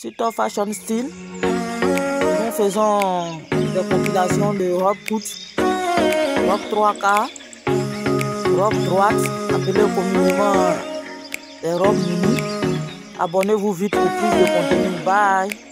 Suto Fashion Style. Nous faisons des compilations de robes courtes, robes 3 quarts, robes droites, appelées communément les robes mini. Abonnez-vous vite pour plus de contenu. Bye!